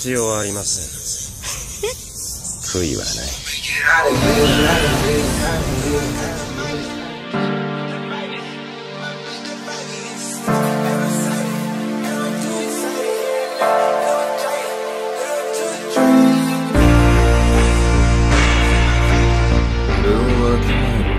必要はありません。悔いはない。 Looking